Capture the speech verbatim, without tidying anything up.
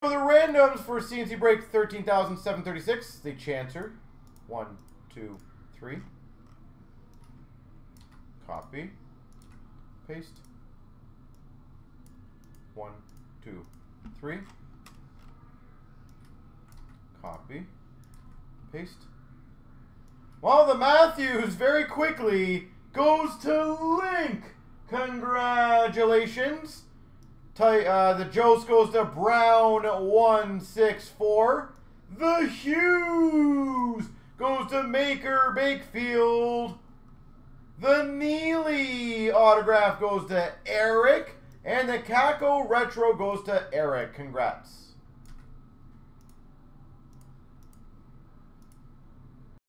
For the randoms for C N C break thirteen thousand seven hundred thirty-six, the Chancer. One, two, three. Copy. Paste. One, two, three. Copy. Paste. Well, the Matthews very quickly goes to Link. Congratulations. Uh, the Joes goes to Brown one six four. The Hughes goes to Maker Bakefield. The Neely autograph goes to Eric. And the Kako Retro goes to Eric. Congrats.